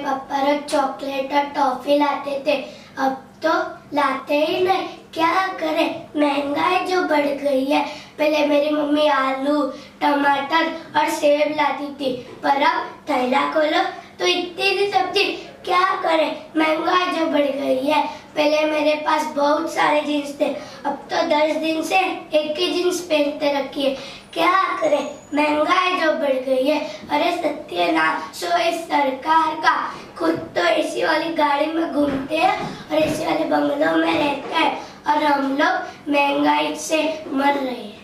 पापा रोज चॉकलेट और टॉफी लाते थे, अब तो लाते ही नहीं। क्या करें, महंगाई जो बढ़ गई है। पहले मेरी मम्मी आलू, टमाटर और सेब लाती थी, पर अब थैला खोलो तो इतनी सी सब्जी। क्या करें, महंगाई जो बढ़ गई है। पहले मेरे पास बहुत सारे जीन्स थे, अब तो 10 दिन से एक ही जीन्स पहनते रखी है। क्या करें, महंगाई जो बढ़ गई है। अरे सत्यानाश हो इस सरकार का। खुद तो एसी वाली गाड़ी में घूमते हैं और एसी वाले बंगलों में रहते हैं, और हम लोग महंगाई से मर रहे हैं।